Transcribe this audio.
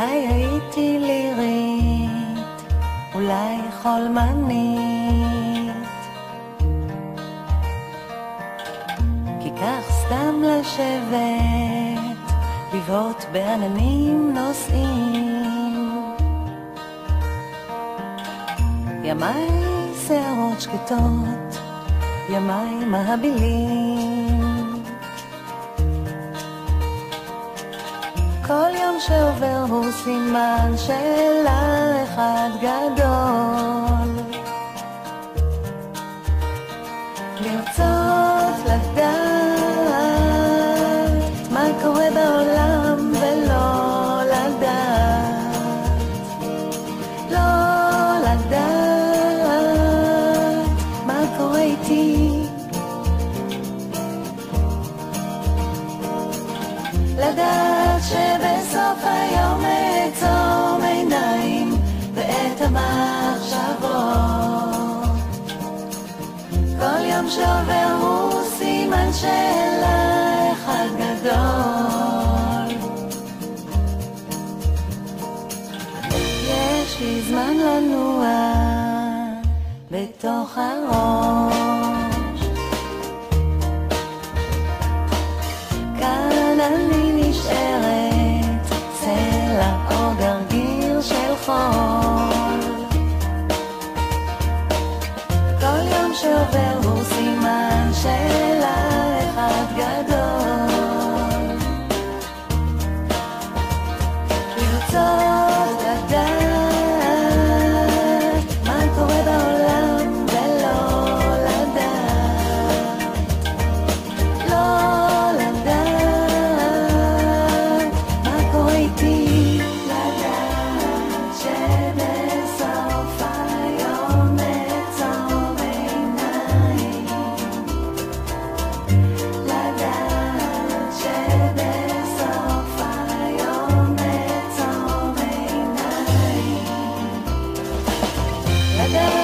אולי הייתי לירית, אולי חולמנית, כי כך סתם לשבת, לבהות בעננים נוסעים. ימיי שערות שקטות, ימיי מהבילים, כל יום שעובר הוא סימן שאלה אחד גדול. לרצות לדעת מה קורה בעולם ולא לדעת, לא לדעת מה קורה איתי, לדעת שבסוף היום אעצום עיניים ואת המחשבות, כל יום שעובר הוא סימן שאלה אחד גדול. יש לי זמן לנוע בתוך הראש, כאן אני נשארת צלע או גרגיר של חול, כל יום שעובר הוא סימן שאלה אחד גדול. לרצות לדעת מה קורה בעולם ולא לדעת, לא לדעת מה קורה איתי, לדעת שבסוף היום אעצום עיניים, לדעת שבסוף היום אעצום עיניים, לדעת